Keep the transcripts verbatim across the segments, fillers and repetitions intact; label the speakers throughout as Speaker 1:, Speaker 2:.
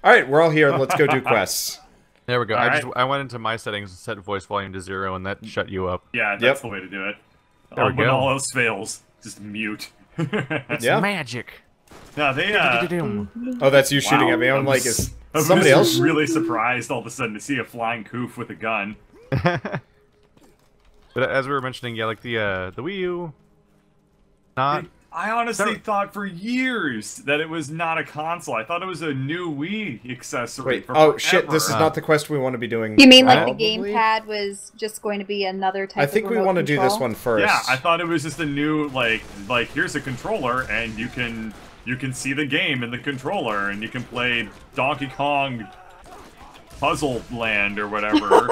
Speaker 1: All right, we're all here. Let's go do quests.
Speaker 2: There we go.
Speaker 3: All
Speaker 2: I
Speaker 3: right.
Speaker 2: just I went into my settings and set voice volume to zero, and that shut you up.
Speaker 3: Yeah, that's
Speaker 1: Yep.
Speaker 3: the way to do it.
Speaker 2: There we
Speaker 3: Um, when
Speaker 2: go.
Speaker 3: all else fails, just mute.
Speaker 2: It's
Speaker 1: Yeah.
Speaker 2: magic.
Speaker 3: No, they. Uh,
Speaker 1: Oh, that's you shooting
Speaker 3: wow.
Speaker 1: at me. I'm,
Speaker 3: I'm
Speaker 1: like,
Speaker 3: s-
Speaker 1: is
Speaker 3: I'm
Speaker 1: somebody
Speaker 3: just
Speaker 1: else?
Speaker 3: really surprised all of a sudden to see a flying coof with a gun.
Speaker 2: But as we were mentioning, yeah, like the uh, the Wii U, not.
Speaker 3: I honestly
Speaker 2: There-
Speaker 3: thought for years that it was not a console. I thought it was a new Wii accessory.
Speaker 1: Wait,
Speaker 3: for
Speaker 1: oh shit, this is
Speaker 3: forever.
Speaker 1: not the quest we want to be doing.
Speaker 4: You mean like the
Speaker 1: probably?
Speaker 4: gamepad was just going to be another type
Speaker 1: I
Speaker 4: of
Speaker 1: think we
Speaker 4: remote
Speaker 1: want to do this
Speaker 4: control?
Speaker 1: one first.
Speaker 3: Yeah, I thought it was just a new like like here's a controller and you can you can see the game in the controller and you can play Donkey Kong Puzzle Land or whatever.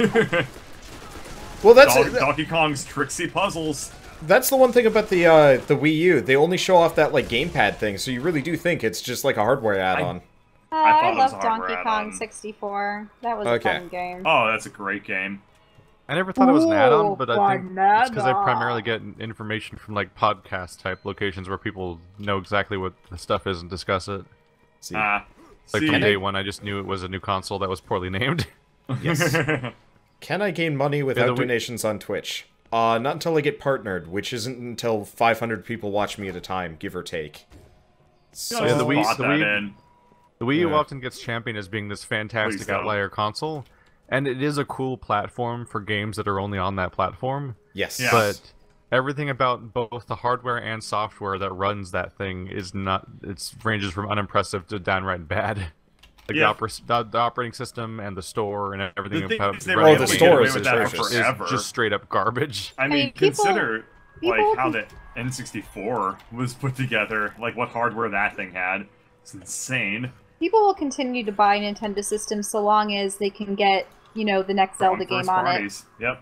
Speaker 1: Well, that's
Speaker 3: Don- Donkey Kong's Trixie Puzzles.
Speaker 1: that's the one thing about the uh, the Wii U. They only show off that like gamepad thing, so you really do think it's just like a hardware add-on.
Speaker 4: Uh,
Speaker 3: I thought
Speaker 4: I,
Speaker 3: it was
Speaker 4: love
Speaker 3: a hardware
Speaker 4: Donkey Kong
Speaker 3: add-on.
Speaker 4: sixty-four. That was
Speaker 1: Okay.
Speaker 4: a fun game.
Speaker 3: Oh, that's a great game.
Speaker 2: I never thought it was an add-on,
Speaker 4: Ooh,
Speaker 2: but I think it's because I
Speaker 4: banana.
Speaker 2: primarily get information from like podcast type locations where people know exactly what the stuff is and discuss it.
Speaker 1: See,
Speaker 3: Ah,
Speaker 2: Like
Speaker 3: see,
Speaker 2: from day one, I just knew it was a new console that was poorly named.
Speaker 1: yes. Can I gain money without
Speaker 2: the Wii-
Speaker 1: donations on Twitch? Uh, not until I get partnered, which isn't until five hundred people watch me at a time, give or take. So,
Speaker 3: yeah,
Speaker 2: the
Speaker 3: the
Speaker 2: Wii-
Speaker 3: Wii,
Speaker 2: the
Speaker 3: that
Speaker 2: Wii-
Speaker 3: in.
Speaker 2: The Wii U
Speaker 1: Yeah.
Speaker 2: often gets championed as being this fantastic
Speaker 3: Please don't.
Speaker 2: outlier console, and it is a cool platform for games that are only on that platform.
Speaker 1: yes.
Speaker 3: Yeah.
Speaker 2: But everything about both the hardware and software that runs that thing is not. It ranges from unimpressive to downright bad. Like
Speaker 3: Yeah.
Speaker 2: the, oper- the, the operating system and the store and everything
Speaker 3: The thing
Speaker 2: about
Speaker 3: is they were
Speaker 2: running
Speaker 1: Oh, the
Speaker 3: able to
Speaker 2: it
Speaker 3: get
Speaker 1: store
Speaker 3: away
Speaker 1: is
Speaker 3: with that for
Speaker 1: atrocious.
Speaker 2: is
Speaker 3: forever.
Speaker 2: just straight up garbage.
Speaker 3: I mean,
Speaker 4: mean, people-
Speaker 3: consider
Speaker 4: people-
Speaker 3: like how the N sixty-four was put together, like what hardware that thing had. It's insane.
Speaker 4: People will continue to buy Nintendo systems so long as they can get, you know, the next Zelda
Speaker 3: From
Speaker 4: game
Speaker 3: first
Speaker 4: on it.
Speaker 3: parties. Yep.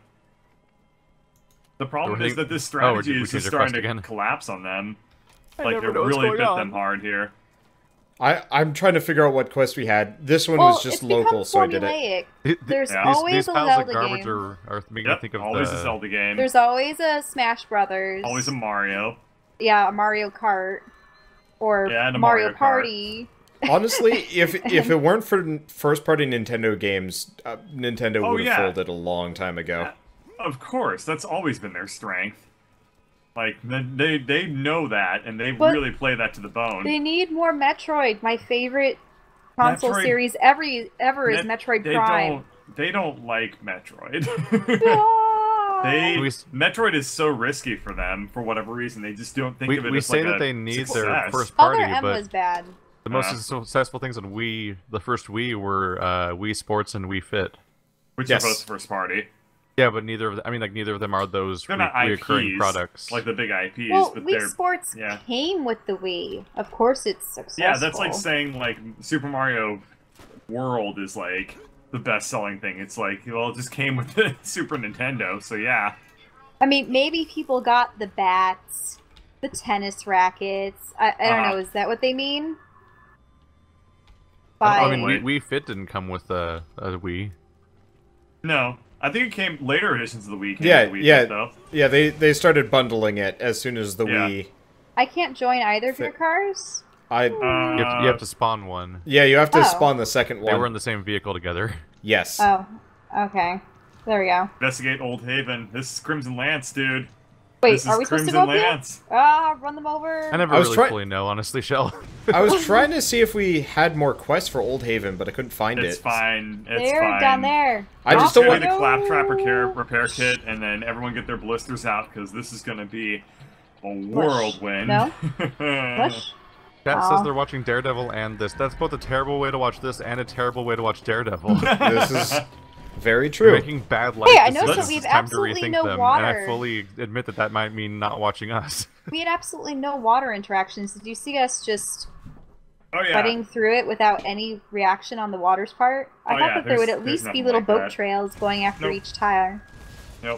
Speaker 3: The problem
Speaker 2: We're
Speaker 3: is
Speaker 2: hitting-
Speaker 3: that this
Speaker 2: Oh, we
Speaker 3: strategy
Speaker 2: did- we
Speaker 3: is
Speaker 2: changed
Speaker 3: just
Speaker 2: our quest
Speaker 3: starting to
Speaker 2: again.
Speaker 3: collapse on them.
Speaker 2: I
Speaker 3: Like
Speaker 2: never
Speaker 3: they
Speaker 2: know what's
Speaker 3: really
Speaker 2: going
Speaker 3: bit
Speaker 2: on.
Speaker 3: them hard here.
Speaker 1: I, I'm trying to figure out what quest we had. This one
Speaker 4: Well,
Speaker 1: was just
Speaker 4: it's become
Speaker 1: local, so I did it.
Speaker 4: formulaic.
Speaker 2: Th-
Speaker 4: There's
Speaker 2: these,
Speaker 4: always
Speaker 2: these
Speaker 4: a
Speaker 2: piles of
Speaker 4: Zelda
Speaker 2: garbage
Speaker 4: game.
Speaker 2: are, are making
Speaker 3: Yep,
Speaker 2: me think of
Speaker 3: always
Speaker 2: the...
Speaker 3: a Zelda game.
Speaker 4: There's always a Smash Brothers.
Speaker 3: Always a Mario.
Speaker 4: Yeah, a Mario Kart. Or
Speaker 3: Yeah, and a
Speaker 4: Mario,
Speaker 3: Mario Kart.
Speaker 4: Party.
Speaker 1: Honestly, if if it weren't for first-party Nintendo games, uh, Nintendo
Speaker 3: Oh,
Speaker 1: would have
Speaker 3: yeah.
Speaker 1: folded a long time ago.
Speaker 3: Of course, that's always been their strength. Like they they, they know that, and they
Speaker 4: But
Speaker 3: really play that to the bone.
Speaker 4: They need more Metroid. My favorite console
Speaker 3: Metroid-
Speaker 4: series ever ever is
Speaker 3: Net-
Speaker 4: Metroid
Speaker 3: they
Speaker 4: Prime.
Speaker 3: Don't, they don't like Metroid.
Speaker 4: Ah!
Speaker 3: they
Speaker 2: We s-
Speaker 3: Metroid is so risky for them for whatever reason. They just don't think
Speaker 2: We,
Speaker 3: of it
Speaker 2: we
Speaker 3: as
Speaker 2: say
Speaker 3: like
Speaker 2: that
Speaker 3: a
Speaker 2: they need their
Speaker 3: success.
Speaker 2: first
Speaker 4: Other
Speaker 2: party,
Speaker 4: M
Speaker 2: but
Speaker 4: was bad.
Speaker 2: the most
Speaker 3: Yeah.
Speaker 2: successful things on Wii, the first Wii, were uh, Wii Sports and Wii Fit.
Speaker 3: Which
Speaker 1: Yes.
Speaker 3: are both first party.
Speaker 2: Yeah, but neither of them, I mean, like, neither of them are those
Speaker 3: They're
Speaker 2: re-
Speaker 3: not
Speaker 2: reoccurring
Speaker 3: I Ps,
Speaker 2: products.
Speaker 3: like the big I Ps,
Speaker 4: Well,
Speaker 3: but
Speaker 4: Wii
Speaker 3: they're
Speaker 4: Sports
Speaker 3: yeah.
Speaker 4: came with the Wii. Of course, it's successful.
Speaker 3: yeah. That's like saying like Super Mario World is like the best-selling thing. It's like, well, it just came with the Super Nintendo, so yeah.
Speaker 4: I mean, maybe people got the bats, the tennis rackets. I, I don't
Speaker 3: Uh-huh.
Speaker 4: know. Is that what they mean?
Speaker 2: I, I
Speaker 4: By-
Speaker 2: mean, Wii, Wii Fit didn't come with a, a Wii.
Speaker 3: No, I think it came later editions of the Wii. Came
Speaker 1: Yeah,
Speaker 3: with the Wii
Speaker 1: yeah,
Speaker 3: Fit, though.
Speaker 1: yeah. They they started bundling it as soon as the
Speaker 3: Yeah.
Speaker 1: Wii.
Speaker 4: I can't join either of your
Speaker 1: Fit-
Speaker 4: cars.
Speaker 1: I
Speaker 3: Uh,
Speaker 2: You have, to, you have to spawn one.
Speaker 1: yeah, you have to
Speaker 4: Oh.
Speaker 1: spawn the second
Speaker 2: They
Speaker 1: one.
Speaker 2: were in the same vehicle together.
Speaker 1: Yes.
Speaker 4: Oh, okay. There we go.
Speaker 3: investigate Old Haven. This is Crimson Lance, dude.
Speaker 4: Wait,
Speaker 3: this is
Speaker 4: are we supposed to
Speaker 3: Crimson
Speaker 4: go up here?
Speaker 3: Lance.
Speaker 4: Ah, run them over.
Speaker 2: I never
Speaker 1: I was
Speaker 2: really
Speaker 1: try-
Speaker 2: fully know, honestly, Shell.
Speaker 1: I was trying to see if we had more quests for Old Haven, but I couldn't find
Speaker 3: It's
Speaker 1: it.
Speaker 3: fine. It's
Speaker 4: They're
Speaker 3: fine.
Speaker 4: down there.
Speaker 1: I just
Speaker 4: Off
Speaker 1: don't
Speaker 4: we
Speaker 1: want-
Speaker 3: the
Speaker 4: go.
Speaker 3: claptrap repair repair kit, and then everyone get their blisters out because this is gonna be a whirlwind.
Speaker 4: No? Push.
Speaker 2: Chat
Speaker 4: Aw.
Speaker 2: says they're watching Daredevil and this. That's both a terrible way to watch this and a terrible way to watch Daredevil.
Speaker 1: This is very
Speaker 2: They're
Speaker 1: true.
Speaker 2: making bad life
Speaker 4: Hey, I know
Speaker 2: decisions.
Speaker 4: that we have
Speaker 2: It's time to
Speaker 4: absolutely
Speaker 2: rethink
Speaker 4: no
Speaker 2: them, and
Speaker 4: water.
Speaker 2: I fully admit that that might mean not watching us.
Speaker 4: We had absolutely no water interactions. Did you see us just
Speaker 3: Oh yeah.
Speaker 4: cutting through it without any reaction on the water's part? I
Speaker 3: Oh,
Speaker 4: thought
Speaker 3: yeah,
Speaker 4: that there would
Speaker 3: there's-
Speaker 4: at
Speaker 3: there's
Speaker 4: least be
Speaker 3: nothing
Speaker 4: little
Speaker 3: like
Speaker 4: boat
Speaker 3: that.
Speaker 4: trails going after
Speaker 3: Nope.
Speaker 4: each tire.
Speaker 3: Nope.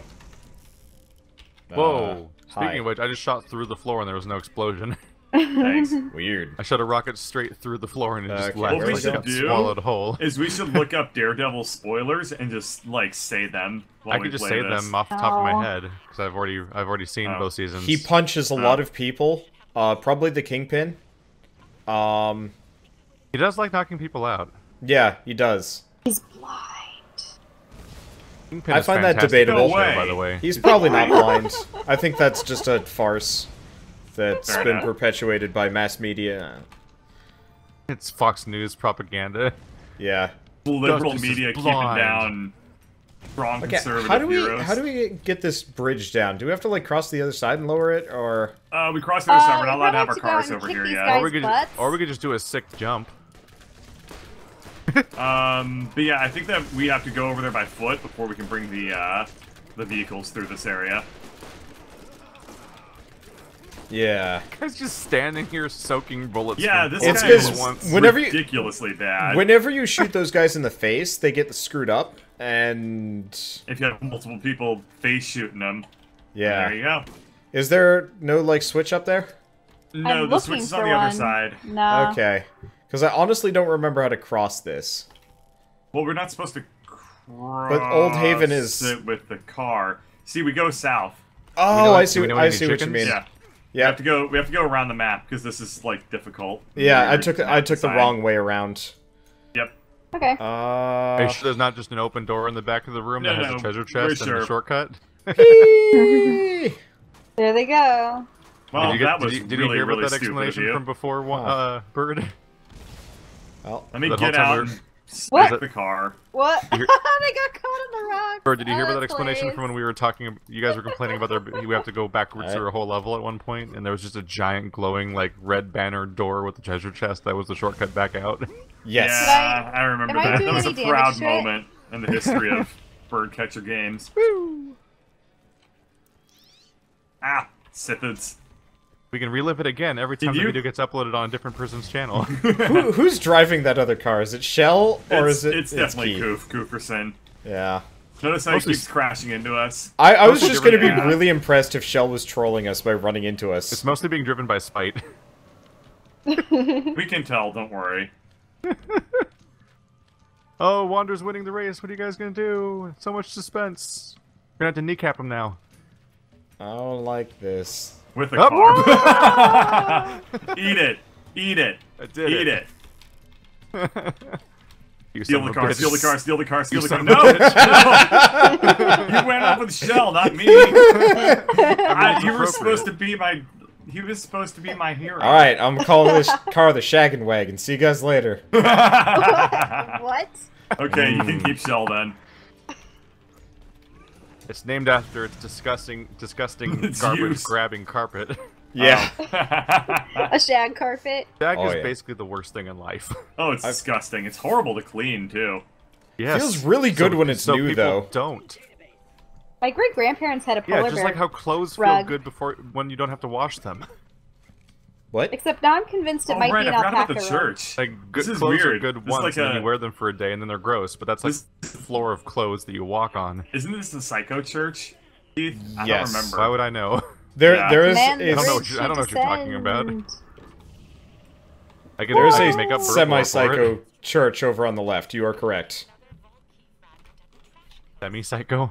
Speaker 2: Whoa.
Speaker 1: Uh,
Speaker 2: Speaking
Speaker 1: hi.
Speaker 2: of which, I just shot through the floor and there was no explosion.
Speaker 3: Thanks.
Speaker 1: Weird.
Speaker 2: I shot a rocket straight through the floor and it just
Speaker 1: Okay,
Speaker 2: left
Speaker 1: what we
Speaker 2: like
Speaker 1: should
Speaker 2: got
Speaker 3: do
Speaker 2: swallowed whole.
Speaker 3: Is we should look up Daredevil spoilers and just like say them. While
Speaker 2: I
Speaker 3: we
Speaker 2: could just
Speaker 3: play
Speaker 2: say
Speaker 3: this.
Speaker 2: them off the top of
Speaker 4: Oh.
Speaker 2: my head because I've already I've already seen
Speaker 3: Oh.
Speaker 2: both seasons.
Speaker 1: He punches a
Speaker 3: Oh.
Speaker 1: lot of people. Uh, probably the Kingpin. Um,
Speaker 2: He does like knocking people out.
Speaker 1: Yeah, he does.
Speaker 4: He's blind.
Speaker 2: Kingpin
Speaker 1: I
Speaker 2: is
Speaker 1: find that
Speaker 2: fantastic
Speaker 1: debatable.
Speaker 2: in the show,
Speaker 3: No
Speaker 2: by
Speaker 3: way.
Speaker 2: the way.
Speaker 1: He's probably not blind. I think that's just a farce that's
Speaker 3: Fair
Speaker 1: been
Speaker 3: enough.
Speaker 1: perpetuated by mass media.
Speaker 2: It's Fox News propaganda.
Speaker 1: Yeah.
Speaker 3: Liberal
Speaker 2: Justice is
Speaker 3: media keeping
Speaker 2: blind.
Speaker 3: down strong
Speaker 1: Okay,
Speaker 3: conservative
Speaker 1: how do we
Speaker 3: heroes.
Speaker 1: how do we get this bridge down? Do we have to like cross the other side and lower it, or?
Speaker 3: Uh, we crossed the other
Speaker 4: Uh,
Speaker 3: side. We're not
Speaker 4: we
Speaker 3: allowed to have
Speaker 4: probably
Speaker 3: our
Speaker 4: have to go
Speaker 3: cars
Speaker 4: and
Speaker 3: over
Speaker 4: kick
Speaker 3: here
Speaker 4: these
Speaker 3: yet.
Speaker 4: guys'
Speaker 2: Or we could,
Speaker 4: butts?
Speaker 2: or we could just do a sick jump.
Speaker 3: Um, but yeah, I think that we have to go over there by foot before we can bring the uh, the vehicles through this area.
Speaker 1: Yeah.
Speaker 2: Guy's just standing here soaking bullets.
Speaker 3: Yeah,
Speaker 2: from
Speaker 3: this
Speaker 1: It's
Speaker 3: guy
Speaker 1: 'cause
Speaker 3: is
Speaker 2: once.
Speaker 1: whenever you-
Speaker 3: ridiculously bad.
Speaker 1: Whenever you shoot those guys in the face, they get screwed up, and
Speaker 3: If you have multiple people face shooting them,
Speaker 1: yeah.
Speaker 3: there you go.
Speaker 1: Is there no like switch up there?
Speaker 3: No,
Speaker 4: I'm
Speaker 3: the switch
Speaker 4: looking
Speaker 3: is on
Speaker 4: for
Speaker 3: the other
Speaker 4: one.
Speaker 3: side.
Speaker 4: No.
Speaker 1: Okay. Because I honestly don't remember how to cross this.
Speaker 3: Well, we're not supposed to cross
Speaker 1: But Old Haven is-
Speaker 3: it with the car. See, we go south.
Speaker 1: Oh,
Speaker 2: know-
Speaker 1: I
Speaker 2: do
Speaker 1: see.
Speaker 2: we
Speaker 1: What,
Speaker 2: know
Speaker 1: I
Speaker 2: any
Speaker 1: see what you
Speaker 2: chickens?
Speaker 1: mean.
Speaker 3: Yeah. We
Speaker 1: Yeah.
Speaker 3: have to go. We have to go around the map because this is like difficult.
Speaker 1: Yeah. I
Speaker 3: Weird
Speaker 1: took the, I
Speaker 3: map
Speaker 1: took the
Speaker 3: design.
Speaker 1: wrong way around.
Speaker 3: Yep.
Speaker 4: Okay.
Speaker 2: Are
Speaker 1: Uh.
Speaker 2: you sure there's not just an open door in the back of the room
Speaker 3: No,
Speaker 2: that has
Speaker 3: no,
Speaker 2: a treasure
Speaker 3: we're
Speaker 2: chest and
Speaker 3: sure.
Speaker 2: a shortcut?
Speaker 1: Hee!
Speaker 4: There they go.
Speaker 3: Well,
Speaker 2: did you,
Speaker 3: that
Speaker 2: get,
Speaker 3: was
Speaker 2: did you, did
Speaker 3: really,
Speaker 2: you hear
Speaker 3: really
Speaker 2: about that
Speaker 3: stupid of
Speaker 2: explanation
Speaker 3: you.
Speaker 2: from before,
Speaker 1: Huh.
Speaker 2: uh, Bird?
Speaker 1: Well,
Speaker 3: Let me
Speaker 2: That whole
Speaker 3: get
Speaker 2: time
Speaker 3: out
Speaker 2: we
Speaker 3: and
Speaker 2: were-
Speaker 3: smack
Speaker 2: What?
Speaker 3: the car.
Speaker 4: What?
Speaker 2: You
Speaker 4: they
Speaker 2: hear-
Speaker 4: got caught in the rock.
Speaker 2: Bird, did you hear
Speaker 4: Oh,
Speaker 2: about that
Speaker 4: that's
Speaker 2: explanation from
Speaker 4: hilarious.
Speaker 2: when we were talking? You guys were complaining about there. We have to go backwards through a whole level at one point, and there was just a giant glowing like red banner door with the treasure chest. That was the shortcut back out.
Speaker 1: yes.
Speaker 3: Yeah,
Speaker 4: Did I-
Speaker 3: I, remember
Speaker 4: am I
Speaker 3: that.
Speaker 4: doing
Speaker 3: That was a
Speaker 4: any damage
Speaker 3: proud
Speaker 4: to it?
Speaker 3: moment in the history of birdcatcher games. Ah, Sithids.
Speaker 2: We can relive it again every
Speaker 3: Did
Speaker 2: time the
Speaker 3: you-
Speaker 2: video gets uploaded on a different person's channel.
Speaker 1: Who, who's driving that other car? Is it Shell or
Speaker 3: It's,
Speaker 1: is it?
Speaker 3: it's definitely
Speaker 1: Keith?
Speaker 3: Goof, Gooferson.
Speaker 1: Yeah.
Speaker 3: Notice how
Speaker 2: Mostly
Speaker 3: he keeps crashing into us.
Speaker 1: I, I was
Speaker 2: Mostly
Speaker 1: just going to be
Speaker 3: different- yeah.
Speaker 1: really impressed if Shell was trolling us by running into us.
Speaker 2: It's mostly being driven by spite.
Speaker 3: We can tell, don't worry.
Speaker 2: Oh, Wander's winning the race. What are you guys gonna do? So much suspense. You're gonna have to kneecap him now.
Speaker 1: I don't like this.
Speaker 3: With a
Speaker 2: Oh.
Speaker 3: car. Eat it. Eat it.
Speaker 2: I did
Speaker 3: Eat
Speaker 2: it.
Speaker 3: it.
Speaker 2: You
Speaker 3: Steal
Speaker 2: son
Speaker 3: the
Speaker 2: of a
Speaker 3: car,
Speaker 2: bitch.
Speaker 3: steal the car, steal the car, steal
Speaker 2: You
Speaker 3: the car.
Speaker 2: son
Speaker 3: No!
Speaker 2: of a
Speaker 3: No! You went up with Shell, not me. I, you were
Speaker 2: appropriate.
Speaker 3: supposed to be my... He was supposed to be my hero.
Speaker 1: Alright, I'm calling this car the Shaggin' Wagon. See you guys later.
Speaker 4: What?
Speaker 3: Okay, you can keep Shell then.
Speaker 2: It's named after its disgusting, disgusting
Speaker 3: It's
Speaker 2: garbage
Speaker 3: used.
Speaker 2: grabbing carpet.
Speaker 1: Yeah.
Speaker 4: A shag carpet?
Speaker 2: Shag
Speaker 1: Oh,
Speaker 2: is
Speaker 1: yeah.
Speaker 2: basically the worst thing in life.
Speaker 3: Oh, it's disgusting. It's horrible to clean, too.
Speaker 2: Yes.
Speaker 1: Feels really good when it's
Speaker 2: so
Speaker 1: new,
Speaker 2: people
Speaker 1: though.
Speaker 2: Don't.
Speaker 4: My great grandparents had a polar
Speaker 2: Yeah, just
Speaker 4: bear.
Speaker 2: like how clothes feel
Speaker 4: rug.
Speaker 2: good before when you don't have to wash them.
Speaker 1: What?
Speaker 4: Except now I'm convinced it
Speaker 3: Oh,
Speaker 4: might
Speaker 3: right,
Speaker 4: be an
Speaker 3: I forgot about
Speaker 4: alpaca
Speaker 3: the
Speaker 4: rug.
Speaker 3: church.
Speaker 2: Like good
Speaker 3: This is
Speaker 2: clothes
Speaker 3: weird.
Speaker 2: are good
Speaker 3: This is
Speaker 2: once,
Speaker 3: like
Speaker 2: and then
Speaker 3: a-
Speaker 2: you wear them for a day, and then they're gross. But that's like
Speaker 3: This-
Speaker 2: the floor of clothes that you walk on.
Speaker 3: Isn't this the Psycho Church, Keith? I
Speaker 1: Yes.
Speaker 3: don't remember.
Speaker 2: Why would I know?
Speaker 1: There,
Speaker 3: Yeah.
Speaker 1: there is
Speaker 4: Man,
Speaker 1: a,
Speaker 4: the
Speaker 2: I don't know what
Speaker 4: bridge
Speaker 2: you- I don't know what you're talking about.
Speaker 4: descend.
Speaker 2: I can,
Speaker 1: there's
Speaker 2: I
Speaker 1: a
Speaker 2: can make up for it.
Speaker 1: semi-psycho church over on the left. You are correct.
Speaker 2: Semi-psycho.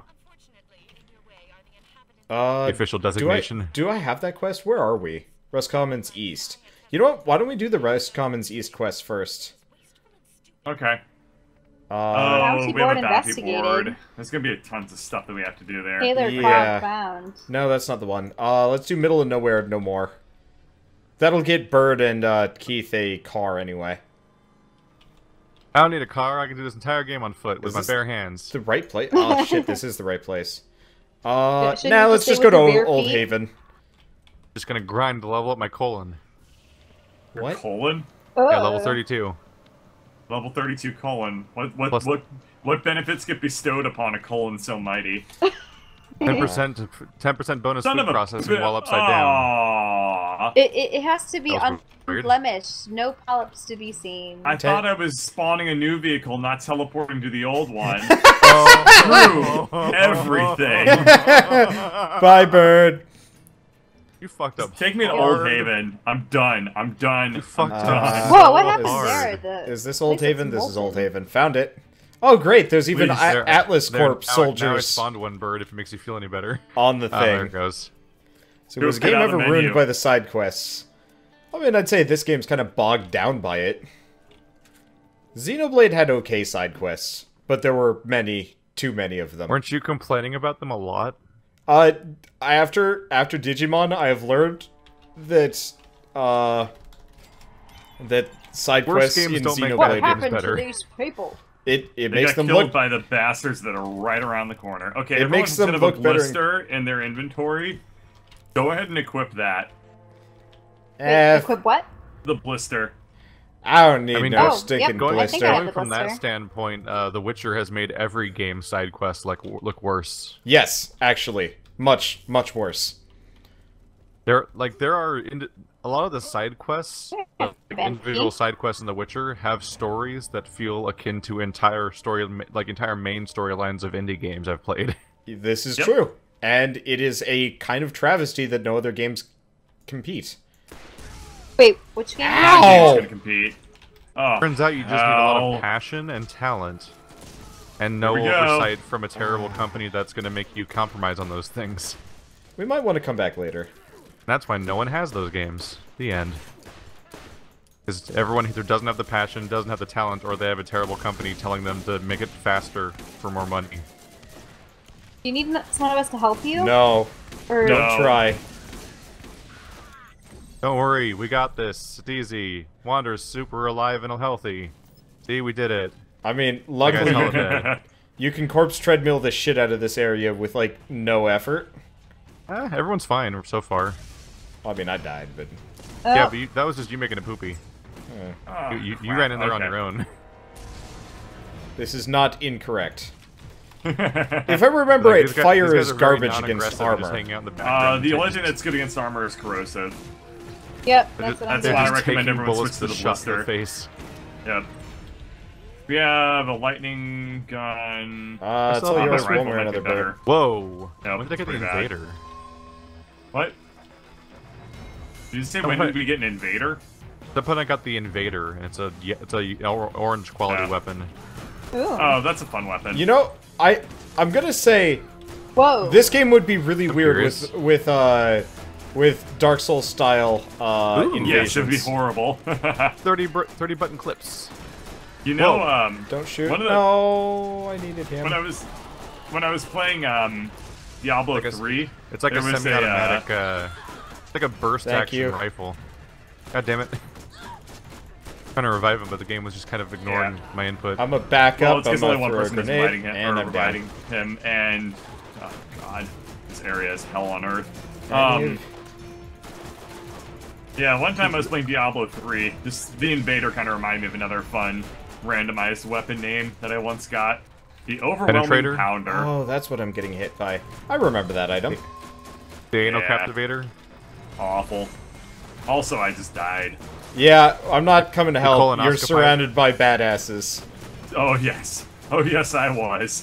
Speaker 1: Uh,
Speaker 2: The official
Speaker 1: do I,
Speaker 2: designation.
Speaker 1: do I have that quest? Where are we? Rust Commons East. You know what? Why don't we do the Rust Commons East quest first?
Speaker 3: Okay.
Speaker 1: Uh,
Speaker 3: Oh,
Speaker 4: Bounty
Speaker 3: we have
Speaker 4: board
Speaker 3: a bounty
Speaker 4: investigated.
Speaker 3: board. There's gonna be tons of stuff that we have to do there.
Speaker 4: Taylor
Speaker 1: Yeah.
Speaker 4: Cloud found.
Speaker 1: no, that's not the one. Uh, let's do Middle of Nowhere no more. That'll get Bird and uh, Keith a car anyway.
Speaker 2: I don't need a car. I can do this entire game on foot with
Speaker 1: Is
Speaker 2: my
Speaker 1: this-
Speaker 2: bare hands.
Speaker 1: It's the right place. Oh shit, this is the right place. Uh,
Speaker 4: Shouldn't
Speaker 1: now
Speaker 4: you
Speaker 1: let's
Speaker 4: just
Speaker 1: just
Speaker 4: stay
Speaker 1: go
Speaker 4: with
Speaker 1: to
Speaker 4: your bare
Speaker 1: Old
Speaker 4: feet?
Speaker 1: Haven.
Speaker 2: Just gonna grind to level up my colon.
Speaker 3: Your
Speaker 1: What?
Speaker 3: colon?
Speaker 2: Yeah, level
Speaker 4: Ugh.
Speaker 2: thirty-two.
Speaker 3: Level thirty-two colon. What what
Speaker 2: Plus-
Speaker 3: what what benefits get bestowed upon a colon so mighty?
Speaker 2: Ten percent, ten percent bonus
Speaker 3: Son
Speaker 2: food
Speaker 3: of a
Speaker 2: processing while upside down.
Speaker 3: Aww.
Speaker 4: It, it, it has to be
Speaker 2: That was weird.
Speaker 4: unblemished. No polyps to be seen.
Speaker 3: I
Speaker 1: Ten-
Speaker 3: thought I was spawning a new vehicle, not teleporting to the old one.
Speaker 2: Oh.
Speaker 3: Screw everything.
Speaker 1: Bye, Bird.
Speaker 2: You fucked up.
Speaker 3: Take me to Old
Speaker 2: hard.
Speaker 3: Haven. I'm done. I'm done.
Speaker 2: You fucked
Speaker 3: I'm
Speaker 2: up.
Speaker 3: done.
Speaker 4: Whoa, what
Speaker 1: Uh,
Speaker 4: happened
Speaker 2: hard.
Speaker 4: there? The
Speaker 1: Is this Old
Speaker 4: place
Speaker 1: Haven?
Speaker 4: that's
Speaker 1: This is Old
Speaker 4: molten.
Speaker 1: Haven. Found it. Oh, great. There's even
Speaker 3: Please,
Speaker 1: A-
Speaker 2: There-
Speaker 1: Atlas
Speaker 2: there-
Speaker 1: Corp
Speaker 2: now-
Speaker 1: soldiers
Speaker 2: Now I spawned one bird if it makes you feel any better.
Speaker 1: on the
Speaker 2: Ah, there
Speaker 1: thing.
Speaker 2: it goes.
Speaker 1: So was
Speaker 3: Just
Speaker 1: the game
Speaker 3: get out of
Speaker 1: ever
Speaker 3: the
Speaker 1: ruined
Speaker 3: menu.
Speaker 1: by the side quests? I mean, I'd say this game's kind of bogged down by it. Xenoblade had okay side quests, but there were many, too many of them.
Speaker 2: Weren't you complaining about them a lot?
Speaker 1: Uh, after after Digimon, I have learned that uh that side
Speaker 2: Worst
Speaker 1: quests
Speaker 2: games
Speaker 1: in
Speaker 2: don't make
Speaker 1: Xenoblade
Speaker 4: What
Speaker 2: games
Speaker 4: happened
Speaker 2: better.
Speaker 4: to these people?
Speaker 1: it it
Speaker 3: They
Speaker 1: makes
Speaker 3: got
Speaker 1: them
Speaker 3: killed
Speaker 1: look
Speaker 3: by the bastards that are right around the corner. Okay,
Speaker 1: It
Speaker 3: everyone,
Speaker 1: makes them
Speaker 3: instead of
Speaker 1: look
Speaker 3: a
Speaker 1: better in-
Speaker 3: blister in their inventory, go ahead and equip that.
Speaker 4: Wait,
Speaker 1: eh,
Speaker 4: equip what?
Speaker 3: The blister.
Speaker 1: I don't need
Speaker 2: I mean,
Speaker 1: no
Speaker 4: Oh,
Speaker 1: stinking
Speaker 4: yep,
Speaker 2: Going,
Speaker 4: I think I have
Speaker 1: blister.
Speaker 4: the
Speaker 2: going from that
Speaker 4: blister.
Speaker 2: standpoint, uh, The Witcher has made every game side quest like look worse.
Speaker 1: Yes, actually, much much worse.
Speaker 2: There, like, there are ind a lot of the side quests,
Speaker 4: Yeah,
Speaker 2: like
Speaker 4: Benji.
Speaker 2: individual side quests in The Witcher, have stories that feel akin to entire story, like entire main storylines of indie games I've played.
Speaker 1: This is
Speaker 3: Yep.
Speaker 1: true, and it is a kind of travesty that no other games compete.
Speaker 4: Wait, which game?
Speaker 1: Ow!
Speaker 3: Game's
Speaker 1: Oh.
Speaker 3: gonna compete. Oh,
Speaker 2: Turns out you just need a lot
Speaker 3: ow.
Speaker 2: of passion and talent, and no
Speaker 3: Here we go.
Speaker 2: oversight from a terrible company that's going to make you compromise on those things.
Speaker 1: We might want to come back later.
Speaker 2: That's why no one has those games. The end. Because everyone either doesn't have the passion, doesn't have the talent, or they have a terrible company telling them to make it faster for more money.
Speaker 4: Do you need someone of us to help you?
Speaker 1: No,
Speaker 4: Or...
Speaker 1: don't
Speaker 3: No.
Speaker 1: try.
Speaker 2: Don't worry, we got this. It's easy. Wander's super alive and healthy. See, we did it.
Speaker 1: I mean,
Speaker 2: That
Speaker 1: luckily
Speaker 2: guy's
Speaker 1: you can,
Speaker 2: holiday.
Speaker 1: you can corpse treadmill the shit out of this area with like no effort.
Speaker 2: Eh, everyone's fine so far.
Speaker 1: I mean, I died, but
Speaker 4: Oh,
Speaker 2: Yeah, but you, that was just you making a poopy.
Speaker 3: Oh,
Speaker 2: You, you, you
Speaker 3: crap.
Speaker 2: ran in there on
Speaker 3: Okay.
Speaker 2: your own.
Speaker 1: this is not incorrect. If I remember
Speaker 2: Like,
Speaker 1: right,
Speaker 2: these guys-
Speaker 1: fire
Speaker 2: these guys
Speaker 1: is
Speaker 2: are very
Speaker 1: garbage against
Speaker 2: non-aggressive and just
Speaker 1: armor.
Speaker 2: hanging out in the
Speaker 3: Uh,
Speaker 2: background
Speaker 3: the
Speaker 2: taking-
Speaker 3: legend that's good against armor is corrosive.
Speaker 4: Yep,
Speaker 2: They're
Speaker 4: that's
Speaker 2: just,
Speaker 4: what I'm
Speaker 3: that's
Speaker 2: they're
Speaker 3: why I
Speaker 4: doing.
Speaker 2: just
Speaker 3: recommend
Speaker 2: taking
Speaker 3: everyone
Speaker 2: bullets
Speaker 3: switch
Speaker 2: to
Speaker 3: to the
Speaker 2: shot in the
Speaker 3: blister.
Speaker 2: face.
Speaker 3: Yep. We have a lightning gun.
Speaker 1: Uh, it's
Speaker 2: still
Speaker 1: all
Speaker 2: have
Speaker 1: yours.
Speaker 3: the
Speaker 1: One
Speaker 3: rifle
Speaker 1: way or
Speaker 3: might be
Speaker 1: another,
Speaker 3: better.
Speaker 1: babe.
Speaker 2: Whoa!
Speaker 3: Yep,
Speaker 2: when did I get the
Speaker 3: pretty bad.
Speaker 2: invader?
Speaker 3: What? Did you say
Speaker 2: Oh,
Speaker 3: when
Speaker 2: wait.
Speaker 3: did we get an invader?
Speaker 2: The point I got the invader, and it's a ye- it's a or- orange quality
Speaker 3: Yeah.
Speaker 2: weapon.
Speaker 4: Ooh.
Speaker 3: Oh, that's a fun weapon.
Speaker 1: You know, I I'm gonna say
Speaker 4: Whoa.
Speaker 1: this game would be really
Speaker 2: I'm
Speaker 1: weird
Speaker 2: curious.
Speaker 1: with with uh with Dark Souls style uh
Speaker 2: Ooh.
Speaker 1: invasions.
Speaker 3: yeah, it should be horrible.
Speaker 2: thirty br- thirty button clips.
Speaker 3: You know,
Speaker 1: Whoa.
Speaker 3: um,
Speaker 1: Don't shoot.
Speaker 3: One of the-
Speaker 1: No, I needed him.
Speaker 3: when I was when I was playing um, Diablo
Speaker 2: Like a s-
Speaker 3: three,
Speaker 2: It's like
Speaker 3: there
Speaker 2: a
Speaker 3: was
Speaker 2: semi-automatic. Uh, it's like a burst
Speaker 1: Thank
Speaker 2: action
Speaker 1: you.
Speaker 2: rifle. God damn it! Trying to revive him, but the game was just kind of ignoring
Speaker 3: Yeah.
Speaker 2: my input.
Speaker 1: I'm a back
Speaker 3: Well,
Speaker 1: up.
Speaker 3: it's
Speaker 1: I'm
Speaker 3: because only
Speaker 1: gonna
Speaker 3: one
Speaker 1: throw a
Speaker 3: person is
Speaker 1: grenade,
Speaker 3: riding him,
Speaker 1: and
Speaker 3: or
Speaker 1: I'm down.
Speaker 3: riding him, and oh god, this area is hell on earth.
Speaker 1: And
Speaker 3: Um,
Speaker 1: you-
Speaker 3: yeah, one time I was playing Diablo three. Just the invader kind of reminded me of another fun randomized weapon name that I once got. The overwhelming
Speaker 2: Penetrator?
Speaker 3: pounder.
Speaker 1: Oh, that's what I'm getting hit by. I remember that item.
Speaker 2: The anal
Speaker 3: Yeah.
Speaker 2: captivator.
Speaker 3: Awful. Also, I just died.
Speaker 1: Yeah, I'm not coming to help. You're
Speaker 2: colonoscopy.
Speaker 1: surrounded by badasses.
Speaker 3: Oh yes. Oh yes, I was.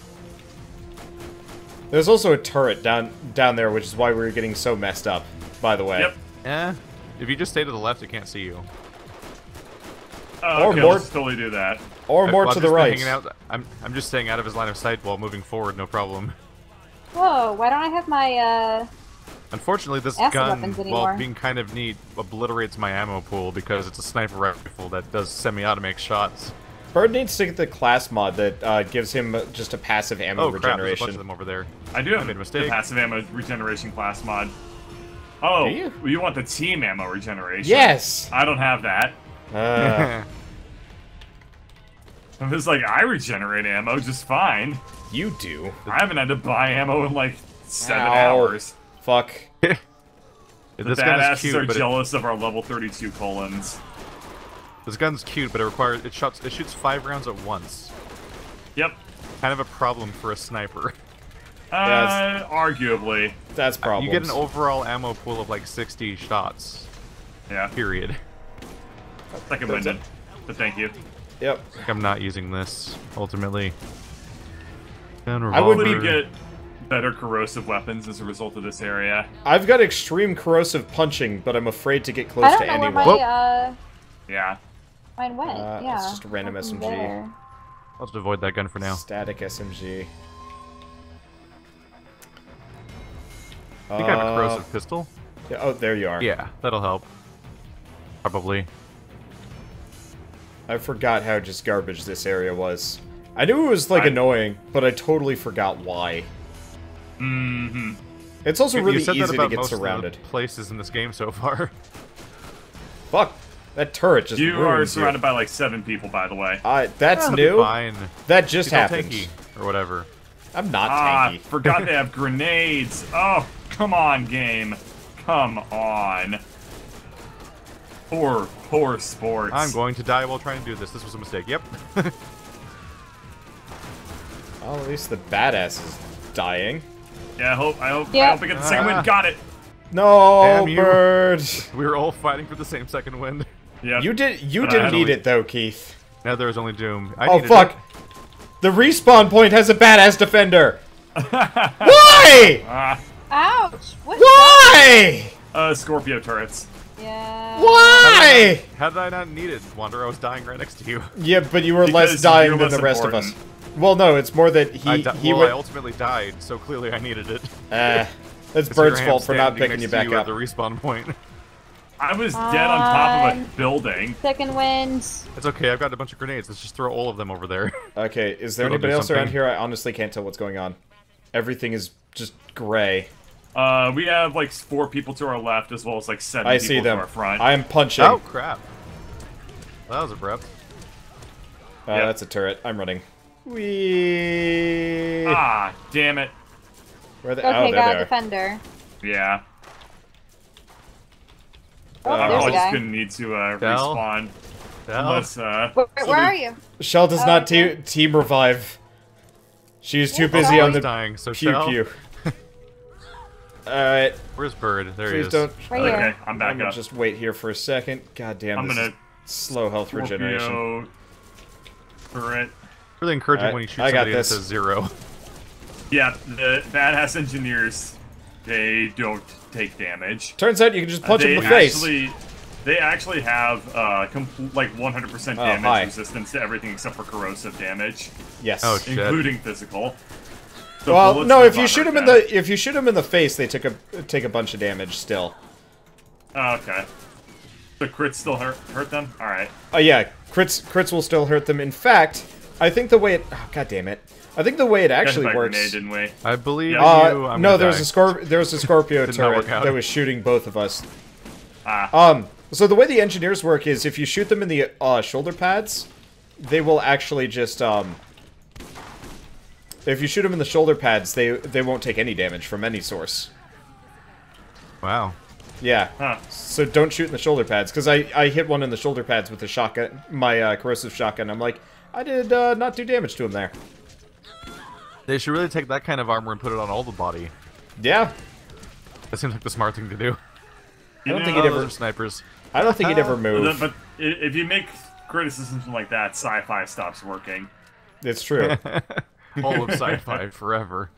Speaker 1: There's also a turret down down there, which is why we were getting so messed up. By the way.
Speaker 3: Yep.
Speaker 2: Eh. If you just stay to the left, it can't see you.
Speaker 3: Uh,
Speaker 1: Or
Speaker 3: okay,
Speaker 1: more-
Speaker 3: let's totally do that.
Speaker 1: Or more
Speaker 2: Well,
Speaker 1: to
Speaker 2: I'm
Speaker 1: the
Speaker 2: just
Speaker 1: right.
Speaker 2: Hanging out, I'm I'm just staying out of his line of sight while moving forward. No problem.
Speaker 4: Whoa, why don't I have my, uh...
Speaker 2: Unfortunately, this
Speaker 4: Acid
Speaker 2: gun,
Speaker 4: weapons
Speaker 2: while
Speaker 4: anymore.
Speaker 2: being kind of neat, obliterates my ammo pool because it's a sniper rifle that does semi-automatic shots.
Speaker 1: Bird needs to get the class mod that uh, gives him just a passive ammo
Speaker 2: Oh crap! There's a bunch
Speaker 1: regeneration.
Speaker 2: of them over there.
Speaker 3: I do have
Speaker 2: made a
Speaker 3: the
Speaker 2: mistake.
Speaker 3: passive ammo regeneration class mod. Oh,
Speaker 1: Do you?
Speaker 3: you want the team ammo regeneration?
Speaker 1: Yes.
Speaker 3: I don't have that.
Speaker 1: Uh,
Speaker 3: I was like, I regenerate ammo just fine.
Speaker 1: you do.
Speaker 3: I haven't had to buy ammo in like seven
Speaker 1: Ow.
Speaker 3: hours.
Speaker 1: Fuck.
Speaker 3: The
Speaker 2: this gun is
Speaker 3: badasses
Speaker 2: cute,
Speaker 3: are
Speaker 2: but it,
Speaker 3: jealous of our level thirty-two colons.
Speaker 2: this gun's cute, but it requires it shoots it shoots five rounds at once.
Speaker 3: Yep.
Speaker 2: Kind of a problem for a sniper.
Speaker 3: Uh, arguably.
Speaker 1: That's problems.
Speaker 2: You get an overall ammo pool of like sixty shots.
Speaker 3: Yeah.
Speaker 2: Period.
Speaker 3: Recommended. But thank you.
Speaker 1: Yep.
Speaker 2: Like I'm not using this ultimately. Gun,
Speaker 1: I would
Speaker 3: Hopefully
Speaker 1: be-
Speaker 3: we get better corrosive weapons as a result of this area.
Speaker 1: I've got extreme corrosive punching, but I'm afraid to get close
Speaker 4: I don't
Speaker 1: to
Speaker 4: know where
Speaker 1: anyone.
Speaker 4: my,
Speaker 2: Whoop.
Speaker 4: uh...
Speaker 3: Yeah.
Speaker 4: Mine went,
Speaker 1: Uh,
Speaker 4: yeah.
Speaker 1: it's just a random
Speaker 4: Nothing
Speaker 1: S M G.
Speaker 4: there.
Speaker 2: I'll just avoid that gun for now.
Speaker 1: Static S M G.
Speaker 2: I think I have a
Speaker 1: Uh,
Speaker 2: corrosive pistol.
Speaker 1: yeah, oh, there you are.
Speaker 2: Yeah, that'll help. Probably.
Speaker 1: I forgot how just garbage this area was. I knew it was, like,
Speaker 3: I...
Speaker 1: annoying, but I totally forgot why.
Speaker 3: Mm-hmm.
Speaker 1: It's also really
Speaker 2: you said
Speaker 1: easy
Speaker 2: that about
Speaker 1: to get
Speaker 2: most
Speaker 1: surrounded.
Speaker 2: Of the places in this game so far.
Speaker 1: Fuck! That turret just
Speaker 3: You are
Speaker 1: ruins
Speaker 3: surrounded
Speaker 1: you.
Speaker 3: by, like, seven people, by the way.
Speaker 1: Uh, that's
Speaker 2: That'll be
Speaker 1: new?
Speaker 2: Fine.
Speaker 1: That just
Speaker 2: It's all
Speaker 1: happened.
Speaker 2: tanky, or whatever.
Speaker 1: I'm not
Speaker 3: Ah,
Speaker 1: tanky.
Speaker 3: forgot they have grenades. Oh, come on, game. Come on. Poor, poor sports.
Speaker 2: I'm going to die while trying to do this. This was a mistake. Yep.
Speaker 1: Well, at least the badass is dying.
Speaker 3: Yeah, I hope, I hope,
Speaker 4: Yeah.
Speaker 3: I hope I get the second
Speaker 2: Ah.
Speaker 3: win. Got it.
Speaker 1: No,
Speaker 2: Damn you.
Speaker 1: bird!
Speaker 2: We were all fighting for the same second wind.
Speaker 3: Yep.
Speaker 1: You did. You
Speaker 3: But I
Speaker 1: didn't
Speaker 3: had
Speaker 1: need
Speaker 2: only-
Speaker 1: it though, Keith.
Speaker 2: Now there was only Doom. I
Speaker 1: Oh
Speaker 2: needed
Speaker 1: fuck!
Speaker 2: it.
Speaker 1: The respawn point has a badass defender. Why?
Speaker 3: Ah,
Speaker 4: Ouch! What?
Speaker 1: Why?
Speaker 3: uh, Scorpio turrets.
Speaker 4: Yeah.
Speaker 1: Why?
Speaker 2: How did I not need it, Wander? I was dying right next to you.
Speaker 1: Yeah, but you were less
Speaker 3: Because
Speaker 1: dying
Speaker 3: you're
Speaker 1: than
Speaker 3: less
Speaker 1: the rest
Speaker 3: important.
Speaker 1: of us. Well, no, it's more that he
Speaker 2: I di
Speaker 1: he
Speaker 2: well, I
Speaker 1: went.
Speaker 2: ultimately died, so clearly I needed it.
Speaker 1: Uh, that's
Speaker 2: So here
Speaker 1: Bird's
Speaker 2: I am
Speaker 1: fault for not
Speaker 2: standing
Speaker 1: picking
Speaker 2: next
Speaker 1: you
Speaker 2: to
Speaker 1: back
Speaker 2: you
Speaker 1: up.
Speaker 2: at the respawn point.
Speaker 3: I was dead on top of a
Speaker 4: Um,
Speaker 3: building.
Speaker 4: Second wind.
Speaker 2: It's okay, I've got a bunch of grenades. Let's just throw all of them over there.
Speaker 1: Okay, is there
Speaker 2: It'll
Speaker 1: anybody
Speaker 2: do
Speaker 1: else around
Speaker 2: something.
Speaker 1: here? I honestly can't tell what's going on. Everything is just gray.
Speaker 3: Uh, we have like four people to our left, as well as like seven
Speaker 1: I
Speaker 3: people
Speaker 1: see them.
Speaker 3: to our front.
Speaker 1: I am punching.
Speaker 2: Oh, crap. That was abrupt.
Speaker 1: Uh,
Speaker 3: Yep.
Speaker 1: That's a turret. I'm running. Wee.
Speaker 3: Ah, damn it.
Speaker 1: Where the?
Speaker 4: Okay,
Speaker 1: oh, there
Speaker 4: got
Speaker 1: they
Speaker 4: a
Speaker 1: are.
Speaker 4: defender.
Speaker 3: Yeah.
Speaker 4: Oh,
Speaker 1: Uh,
Speaker 4: there's
Speaker 3: I'm
Speaker 4: a
Speaker 3: just
Speaker 4: guy.
Speaker 3: gonna need to uh,
Speaker 2: Del?
Speaker 3: respawn.
Speaker 2: Del?
Speaker 3: Unless, uh,
Speaker 4: Where,
Speaker 3: so
Speaker 4: where
Speaker 3: the-
Speaker 4: are you?
Speaker 1: Shell does
Speaker 4: Oh,
Speaker 1: not
Speaker 4: okay.
Speaker 1: te team revive. She is too
Speaker 4: Yeah,
Speaker 1: busy
Speaker 4: oh,
Speaker 1: on the
Speaker 2: He's dying, so
Speaker 1: pew
Speaker 2: Shell.
Speaker 1: pew. Alright,
Speaker 2: Where's Bird? There he
Speaker 1: please
Speaker 2: is.
Speaker 1: don't.
Speaker 4: Right
Speaker 3: Okay,
Speaker 4: here.
Speaker 3: I'm back
Speaker 1: I'm gonna
Speaker 3: up.
Speaker 1: just wait here for a second. God damn,
Speaker 3: I'm
Speaker 1: this
Speaker 3: gonna
Speaker 1: is slow health regeneration.
Speaker 3: Scorpio turret.
Speaker 2: Really encouraging
Speaker 1: Alright,
Speaker 2: when you shoot
Speaker 1: I got
Speaker 2: somebody and it
Speaker 1: this.
Speaker 2: says zero.
Speaker 3: Yeah, the badass engineers, they don't take damage.
Speaker 1: Turns out you can just punch
Speaker 3: they
Speaker 1: him in the face.
Speaker 3: actually, They actually have uh, compl- like one hundred percent
Speaker 1: Oh,
Speaker 3: damage
Speaker 1: hi.
Speaker 3: resistance to everything except for corrosive damage,
Speaker 1: Yes.
Speaker 2: Oh, shit.
Speaker 3: including physical. So
Speaker 1: Well,
Speaker 3: bullets
Speaker 1: no.
Speaker 3: do
Speaker 1: If you
Speaker 3: not
Speaker 1: shoot
Speaker 3: hurt
Speaker 1: him in
Speaker 3: them.
Speaker 1: the if you shoot him in the face, they take a take a bunch of damage still.
Speaker 3: Oh, okay. The crits still hurt hurt them. All right.
Speaker 1: Oh yeah, crits crits will still hurt them. In fact, I think the way it oh, God damn it, I think the way it actually
Speaker 3: Got hit by a
Speaker 1: works.
Speaker 3: grenade, didn't we?
Speaker 2: I believe
Speaker 3: Yeah.
Speaker 2: you.
Speaker 1: Uh,
Speaker 2: I'm
Speaker 1: no,
Speaker 2: gonna
Speaker 1: there was
Speaker 2: die.
Speaker 1: a Scorp there was a Scorpio
Speaker 2: Did not
Speaker 1: turret
Speaker 2: work out.
Speaker 1: that was shooting both of us.
Speaker 3: Ah.
Speaker 1: Um, so the way the engineers work is if you shoot them in the uh, shoulder pads, they will actually just um. If you shoot them in the shoulder pads, they they won't take any damage from any source.
Speaker 2: Wow.
Speaker 1: Yeah.
Speaker 3: Huh.
Speaker 1: So don't shoot in the shoulder pads, because I, I hit one in the shoulder pads with the shotgun, my uh, corrosive shotgun. I'm like, I did uh, not do damage to him there.
Speaker 2: They should really take that kind of armor and put it on all the body.
Speaker 1: Yeah.
Speaker 2: That seems like the smart thing to do.
Speaker 1: I don't
Speaker 3: You
Speaker 1: think
Speaker 3: know,
Speaker 1: he'd
Speaker 2: Oh,
Speaker 1: ever.
Speaker 2: those are snipers.
Speaker 1: I don't think he'd ever
Speaker 3: But,
Speaker 1: move.
Speaker 3: but i- if you make criticisms like that, sci-fi stops working.
Speaker 1: It's true.
Speaker 2: All of sci-fi forever.